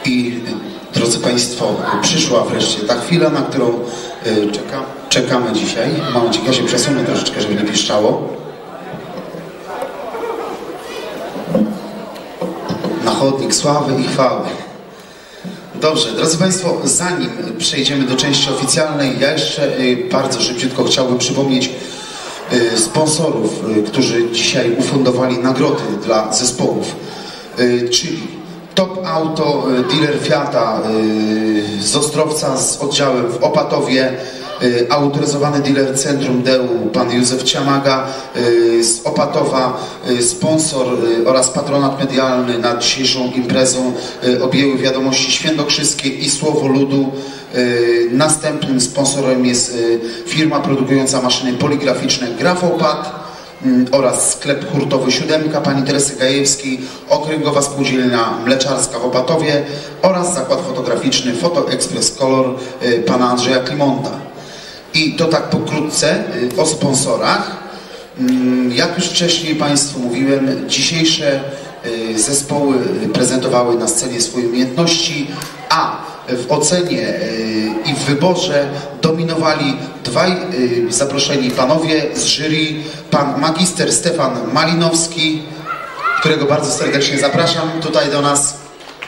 I drodzy Państwo, przyszła wreszcie ta chwila, na którą czekamy dzisiaj. Momencik, ja się przesunę troszeczkę, żeby nie piszczało. Na chodnik sławy i chwały. Dobrze, drodzy Państwo, zanim przejdziemy do części oficjalnej, ja jeszcze bardzo szybciutko chciałbym przypomnieć sponsorów, którzy dzisiaj ufundowali nagrody dla zespołów, czyli Top Auto, dealer Fiata z Ostrowca z oddziałem w Opatowie, autoryzowany dealer Centrum Deu, pan Józef Ciamaga z Opatowa, sponsor oraz patronat medialny nad dzisiejszą imprezą objęły Wiadomości Świętokrzyskie i Słowo Ludu. Następnym sponsorem jest firma produkująca maszyny poligraficzne Grafopad oraz sklep hurtowy Siódemka pani Teresy Gajewskiej, Okręgowa Spółdzielnia Mleczarska w Opatowie oraz zakład fotograficzny Foto Express Color pana Andrzeja Klimonta. I to tak pokrótce o sponsorach. Jak już wcześniej Państwu mówiłem, dzisiejsze zespoły prezentowały na scenie swoje umiejętności, a w ocenie i w wyborze dominowali dwaj zaproszeni panowie z jury, pan magister Stefan Malinowski, którego bardzo serdecznie zapraszam tutaj do nas.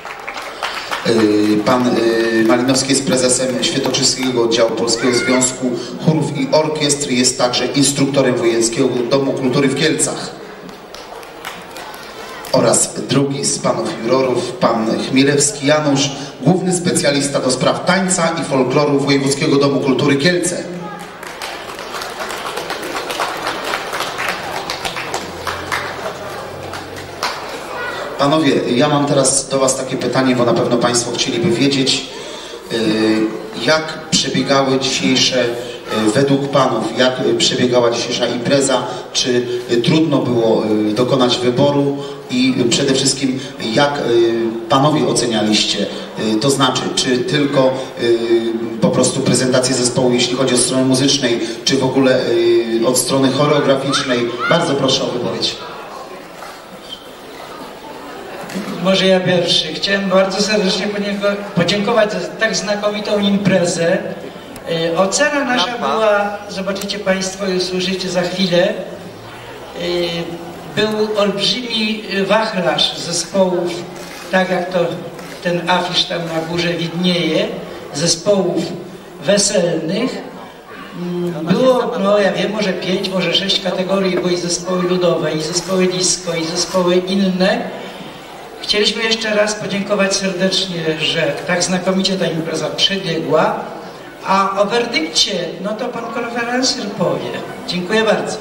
Pan Malinowski jest prezesem Świętokrzyskiego Oddziału Polskiego Związku Chórów i Orkiestr, jest także instruktorem Wojewódzkiego Domu Kultury w Kielcach. Oraz drugi z panów jurorów, pan Chmielewski Janusz, główny specjalista do spraw tańca i folkloru Wojewódzkiego Domu Kultury Kielce. Panowie, ja mam teraz do Was takie pytanie, bo na pewno Państwo chcieliby wiedzieć, jak przebiegały dzisiejsze, według Panów, jak przebiegała dzisiejsza impreza, czy trudno było dokonać wyboru i przede wszystkim jak Panowie ocenialiście, to znaczy, czy tylko po prostu prezentację zespołu, jeśli chodzi o stronę muzycznej, czy w ogóle od strony choreograficznej. Bardzo proszę o wypowiedź. Może ja pierwszy. Chciałem bardzo serdecznie podziękować za tak znakomitą imprezę. Ocena nasza była, zobaczycie Państwo i usłyszycie za chwilę, był olbrzymi wachlarz zespołów, tak jak to ten afisz tam na górze widnieje, zespołów weselnych. Było, no ja wiem, może 5, może 6 kategorii, bo i zespoły ludowe, i zespoły disco, i zespoły inne. Chcieliśmy jeszcze raz podziękować serdecznie, że tak znakomicie ta impreza przebiegła, a o werdykcie, no to pan konferencjer powie. Dziękuję bardzo.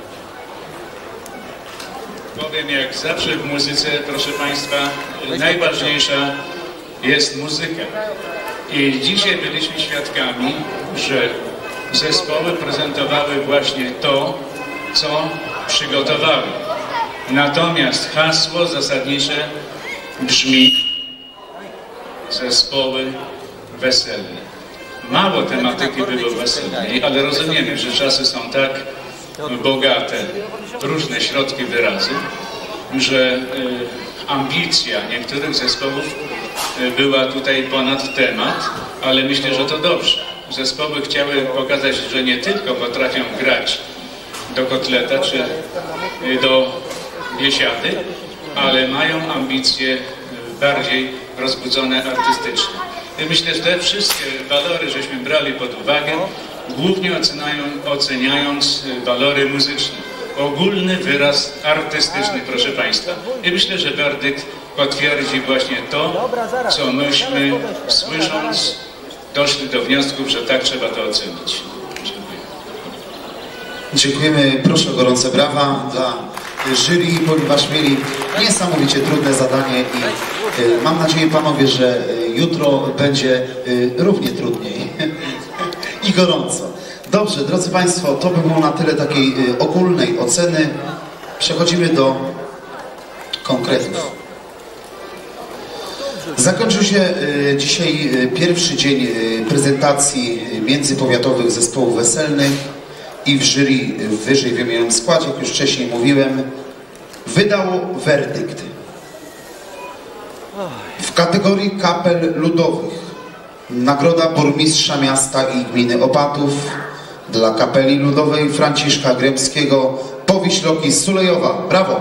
Powiem, jak zawsze w muzyce, proszę Państwa, najważniejsza jest muzyka. I dzisiaj byliśmy świadkami, że zespoły prezentowały właśnie to, co przygotowały. Natomiast hasło zasadnicze brzmi zespoły weselne. Mało tematyki było weselnej, ale rozumiemy, że czasy są tak bogate, różne środki wyrazu, że ambicja niektórych zespołów była tutaj ponad temat, ale myślę, że to dobrze. Zespoły chciały pokazać, że nie tylko potrafią grać do kotleta czy do biesiady, ale mają ambicje bardziej rozbudzone artystycznie. I myślę, że te wszystkie walory żeśmy brali pod uwagę, głównie oceniając walory muzyczne. Ogólny wyraz artystyczny, proszę Państwa. I myślę, że werdykt potwierdzi właśnie to, co myśmy, słysząc, doszli do wniosków, że tak trzeba to ocenić. Dziękujemy. Proszę o gorące brawa dla jury, ponieważ mieli niesamowicie trudne zadanie i mam nadzieję, panowie, że jutro będzie równie trudniej i gorąco. Dobrze, drodzy Państwo, to by było na tyle takiej ogólnej oceny. Przechodzimy do konkretów. Zakończył się dzisiaj pierwszy dzień prezentacji międzypowiatowych zespołów weselnych i w jury w wyżej wymienionym składzie, jak już wcześniej mówiłem, wydało werdykt. W kategorii kapel ludowych nagroda burmistrza miasta i gminy Opatów dla kapeli ludowej Franciszka Gremskiego Powiśloki z Sulejowa. Brawo!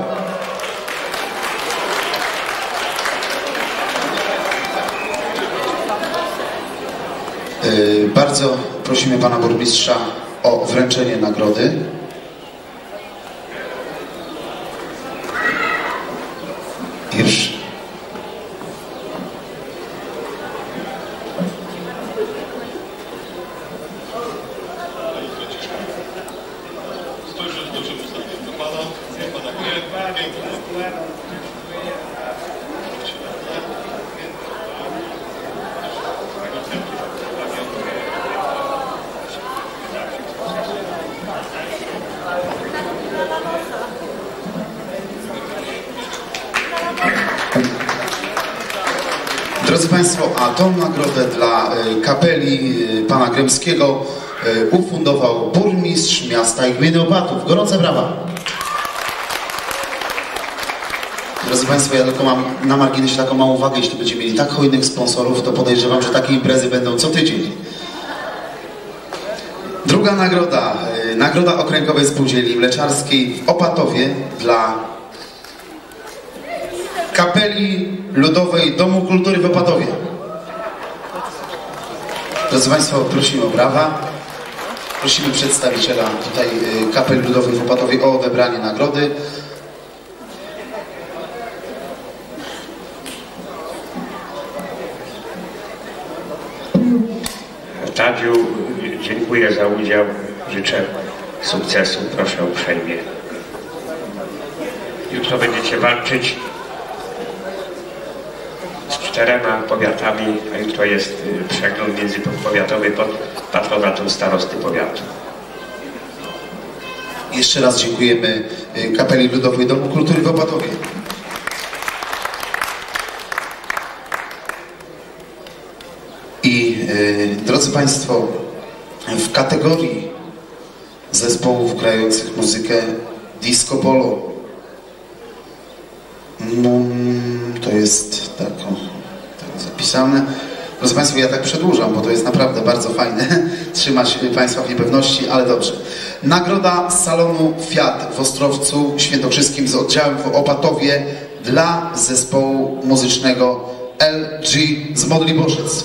Bardzo prosimy pana burmistrza o wręczenie nagrody. Już. Drodzy Państwo, a tą nagrodę dla kapeli pana Gremskiego ufundował burmistrz miasta i gminy Opatów. Gorące brawa! Drodzy Państwo, ja tylko mam na marginesie taką małą uwagę, jeśli będziemy mieli tak hojnych sponsorów, to podejrzewam, że takie imprezy będą co tydzień. Druga nagroda, nagroda Okręgowej Spółdzielni Mleczarskiej w Opatowie dla kapeli ludowej Domu Kultury w Opatowie. Drodzy Państwo, prosimy o brawa. Prosimy przedstawiciela tutaj kapeli ludowej w Opatowie o odebranie nagrody. Tadziu, dziękuję za udział. Życzę sukcesu. Proszę uprzejmie. Jutro będziecie walczyć z 4 powiatami, a jutro jest przegląd międzypowiatowy pod patronatem starosty powiatu. Jeszcze raz dziękujemy kapeli ludowej Domu Kultury w Opatowie. I drodzy Państwo, w kategorii zespołów grających muzykę disco polo, to jest tak zapisane. Drodzy Państwo, ja tak przedłużam, bo to jest naprawdę bardzo fajne trzymać Państwa w niepewności, ale dobrze. Nagroda salonu Fiat w Ostrowcu Świętokrzyskim z oddziałem w Opatowie dla zespołu muzycznego LG z Modliborzec.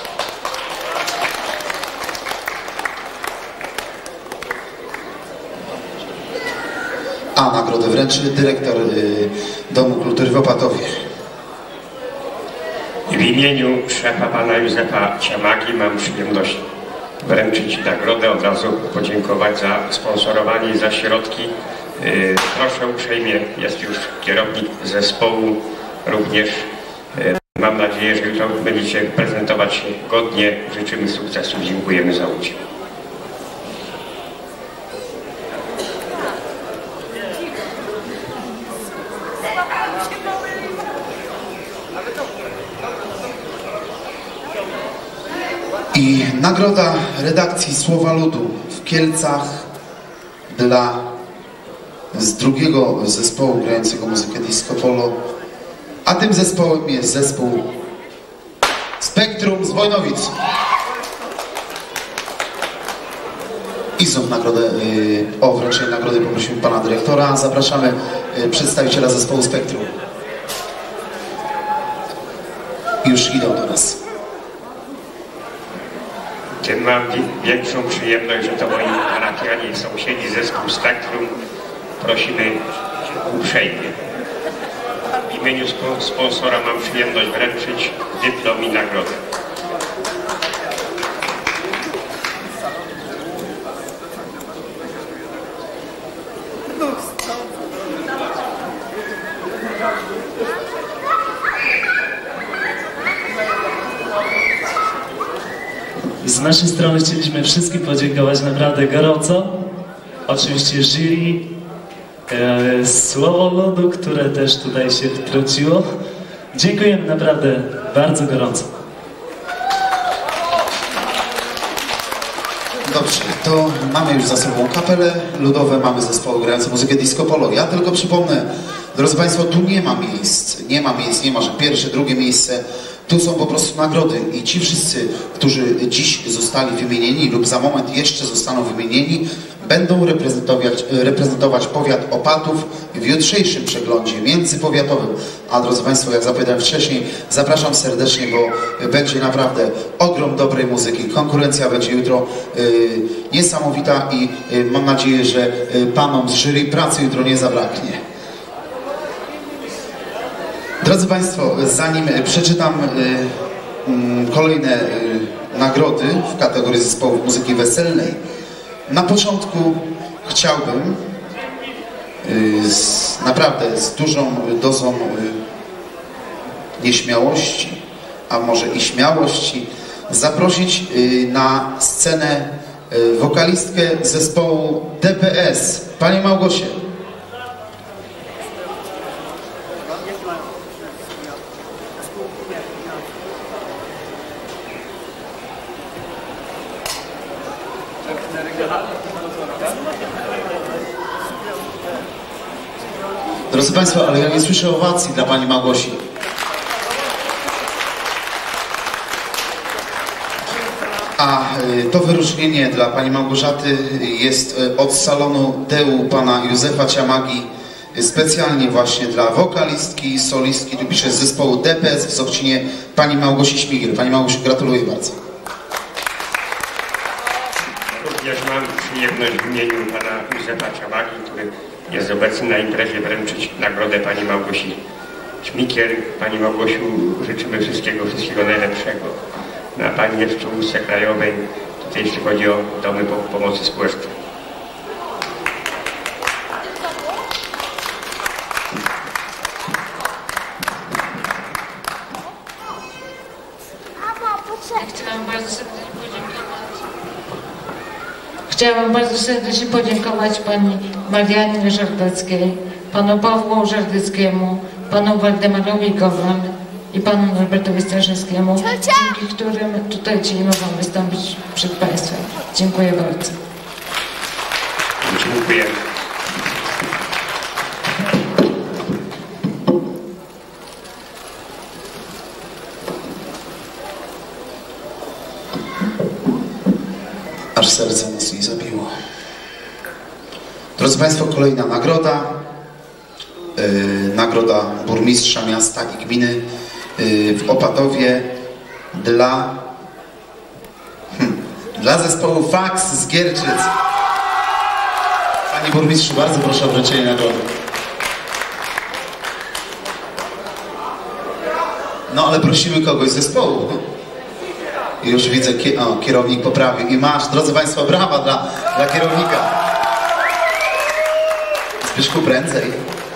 A nagrodę wręczy dyrektor Domu Kultury w Opatowie. W imieniu szefa pana Józefa Ciamagi mam przyjemność wręczyć nagrodę, od razu podziękować za sponsorowanie i za środki. Proszę uprzejmie, jest już kierownik zespołu również. Mam nadzieję, że jutro będziecie prezentować się godnie. Życzymy sukcesu. Dziękujemy za udział. I nagroda redakcji Słowa Ludu w Kielcach dla drugiego zespołu grającego muzykę disco polo, a tym zespołem jest zespół Spektrum z Wojnowic. I znów nagrodę, o wręczenie nagrody poprosimy pana dyrektora. Zapraszamy przedstawiciela zespołu Spektrum. Już idą do nas. Tym mam większą przyjemność, że to moi parafianie i sąsiedzi zespół Spektrum. Prosimy uprzejmie. W imieniu sponsora mam przyjemność wręczyć dyplom i nagrodę. Z naszej strony chcieliśmy wszystkim podziękować naprawdę gorąco. Oczywiście jury, Słowo Ludu, które też tutaj się wtrąciło. Dziękujemy naprawdę bardzo gorąco. Dobrze, to mamy już za sobą kapele ludowe, mamy zespoły grające muzykę disco polo. Ja tylko przypomnę, Drodzy Państwo, tu nie ma miejsc, nie ma, że pierwsze, drugie miejsce. Tu są po prostu nagrody i ci wszyscy, którzy dziś zostali wymienieni lub za moment jeszcze zostaną wymienieni, będą reprezentować powiat Opatów w jutrzejszym przeglądzie międzypowiatowym. A drodzy Państwo, jak zapowiadałem wcześniej, zapraszam serdecznie, bo będzie naprawdę ogrom dobrej muzyki. Konkurencja będzie jutro niesamowita i mam nadzieję, że panom z jury pracy jutro nie zabraknie. Drodzy Państwo, zanim przeczytam kolejne nagrody w kategorii zespołów muzyki weselnej, na początku chciałbym naprawdę z dużą dozą nieśmiałości, a może i śmiałości, zaprosić na scenę wokalistkę zespołu DPS, Panią Małgosię. Drodzy Państwo, ale ja nie słyszę owacji dla Pani Małgosi. A to wyróżnienie dla Pani Małgorzaty jest od salonu Deu Pana Józefa Ciamagi, specjalnie właśnie dla wokalistki, solistki, tu pisze z zespołu DPS w Sochcinie, Pani Małgosi Śmigiel. Pani Małgosiu, gratuluję bardzo. Również mam przyjemność w imieniu Pana Józefa Ciamagi, który jest obecny na imprezie, wręczyć nagrodę Pani Małgosi Śmigiel. Pani Małgosiu, życzymy wszystkiego najlepszego. Na Pani jest w czołówce krajowej, tutaj jeśli chodzi o domy pomocy społecznej. Chciałam bardzo serdecznie podziękować Pani Mariannie Żardeckiej, Panu Pawłowi Żardeckiemu, Panu Waldemarowi Gowron i Panu Norbertowi Straszewskiemu, dzięki którym tutaj dzisiaj mogłam wystąpić przed Państwem. Dziękuję bardzo. Dziękuję. Aż serce mocniej zabiło. Drodzy Państwo, kolejna nagroda. Nagroda burmistrza miasta i gminy w Opatowie dla zespołu Fax z Gierczyc. Panie burmistrzu, bardzo proszę o wręczenie nagrody. No ale prosimy kogoś z zespołu. Już widzę, kierownik poprawił i masz, drodzy Państwo, brawa dla kierownika. Zbyszku, prędzej.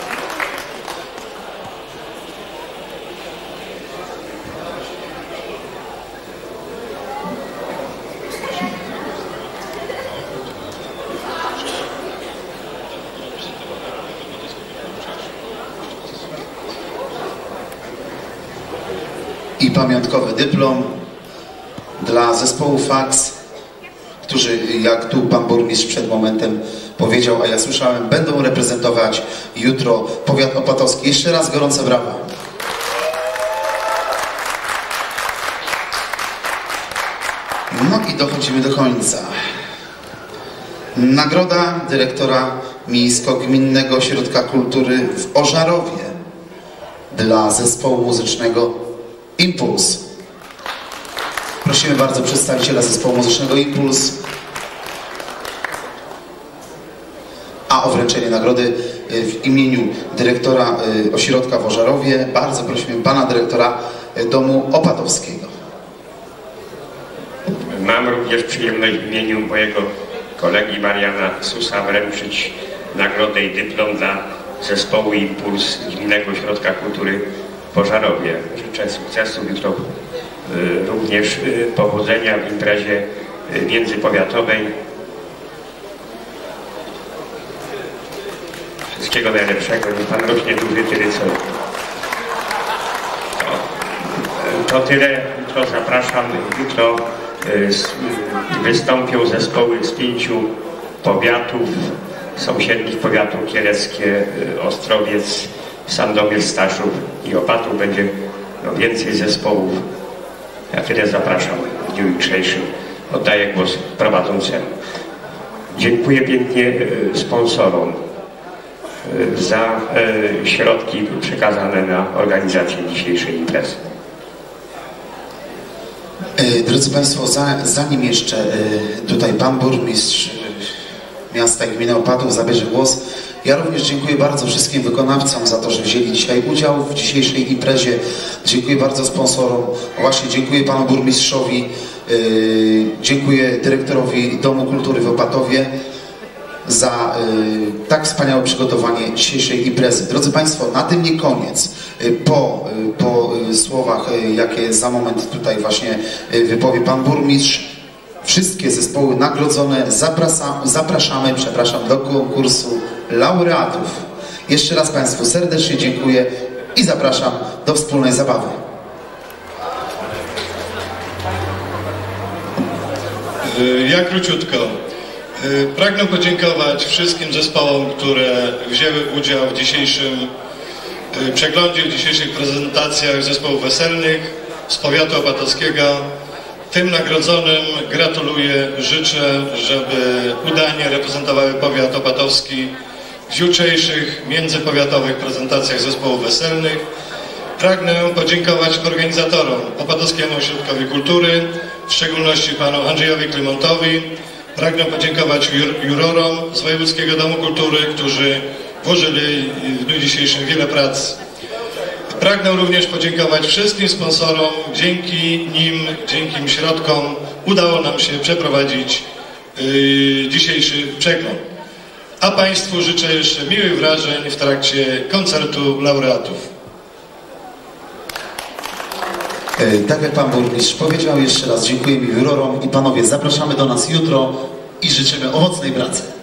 I pamiątkowy dyplom dla zespołu Fax, którzy, jak tu pan burmistrz przed momentem powiedział, a ja słyszałem, będą reprezentować jutro powiat opatowski. Jeszcze raz gorące brawa. No i dochodzimy do końca. Nagroda dyrektora Miejsko-Gminnego Ośrodka Kultury w Ożarowie dla zespołu muzycznego Impuls. Prosimy bardzo przedstawiciela zespołu muzycznego Impuls. A o wręczenie nagrody w imieniu dyrektora ośrodka w Ożarowie bardzo prosimy pana dyrektora Domu Opatowskiego. Mam również przyjemność w imieniu mojego kolegi Mariana Susa wręczyć nagrodę i dyplom dla zespołu Impuls Gminnego Ośrodka Kultury w Ożarowie. Życzę sukcesów jutro, również powodzenia w imprezie międzypowiatowej. Wszystkiego najlepszego. Niech Pan rośnie duży tyle co. To tyle. Jutro zapraszam. Jutro wystąpią zespoły z 5 powiatów, sąsiednich powiatów: Kieleckie, Ostrowiec, Sandomierz, Staszów i Opatów będzie więcej zespołów. Ja tyle zapraszam w dniu jutrzejszym. Oddaję głos prowadzącemu. Dziękuję pięknie sponsorom za środki przekazane na organizację dzisiejszej imprezy. Drodzy Państwo, zanim jeszcze tutaj Pan Burmistrz Miasta i Gminy Opatów zabierze głos, ja również dziękuję bardzo wszystkim wykonawcom za to, że wzięli dzisiaj udział w dzisiejszej imprezie. Dziękuję bardzo sponsorom. Właśnie dziękuję Panu Burmistrzowi, dziękuję dyrektorowi Domu Kultury w Opatowie za tak wspaniałe przygotowanie dzisiejszej imprezy. Drodzy Państwo, na tym nie koniec. Po słowach, jakie za moment tutaj właśnie wypowie Pan Burmistrz, wszystkie zespoły nagrodzone zapraszamy do konkursu laureatów. Jeszcze raz Państwu serdecznie dziękuję i zapraszam do wspólnej zabawy. Ja króciutko. Pragnę podziękować wszystkim zespołom, które wzięły udział w dzisiejszym przeglądzie, w dzisiejszych prezentacjach zespołów weselnych z powiatu opatowskiego. Tym nagrodzonym gratuluję, życzę, żeby udanie reprezentowały powiat opatowski w jutrzejszych międzypowiatowych prezentacjach zespołów weselnych. Pragnę podziękować organizatorom, Opatowskiemu Ośrodkowi Kultury, w szczególności panu Andrzejowi Klimontowi. Pragnę podziękować jurorom z Wojewódzkiego Domu Kultury, którzy włożyli w dniu dzisiejszym wiele pracy. Pragnę również podziękować wszystkim sponsorom. Dzięki nim, dzięki im środkom udało nam się przeprowadzić dzisiejszy przegląd. A Państwu życzę jeszcze miłych wrażeń w trakcie koncertu laureatów. Tak jak Pan Burmistrz powiedział, jeszcze raz dziękujemy jurorom i Panowie zapraszamy do nas jutro i życzymy owocnej pracy.